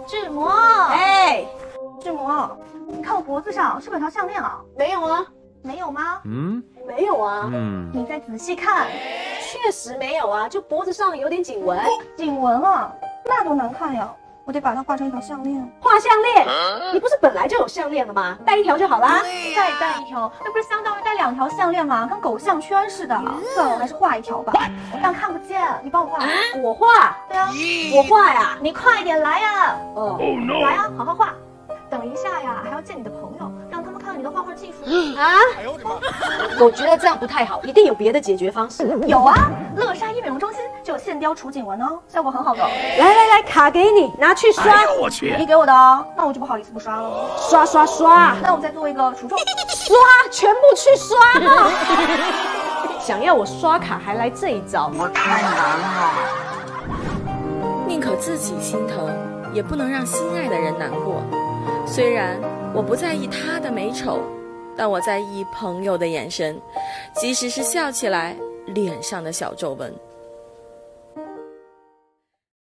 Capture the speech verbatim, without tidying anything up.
志摩， 哎， 志摩，你看我脖子上是不是有条项链啊？ 没有啊， 没有吗？ 嗯， 没有啊， 嗯， 你再仔细看， 确实没有啊，就脖子上有点颈纹。 颈纹啊，那多难看呀！我得把它画成一条项链。 画项链？你不是本来就有项链了吗？戴一条就好啦。 再戴一条，那不是相当于戴两条项链吗？跟狗项圈似的。算了，我还是画一条吧，我这样看不见。你帮我画。 我画？ 对啊， 我画呀。 你快点来呀！ 哦， 来啊，好好画。等一下呀，还要见你的朋友，让他们看看你的画画技术啊！我觉得这样不太好，一定有别的解决方式。 有啊，乐莎医美容中心就有线雕除颈纹哦，效果很好的。 来来来，卡给你，拿去刷。 哎呦我去！ 你给我的哦，那我就不好意思不刷了。 刷刷刷！ 那我再做一个除皱。 刷，全部去刷嘛！想要我刷卡还来这一招，我太难了。宁可自己心疼，也不能让心爱的人难过。虽然我不在意他的美丑，但我在意朋友的眼神，即使是笑起来脸上的小皱纹。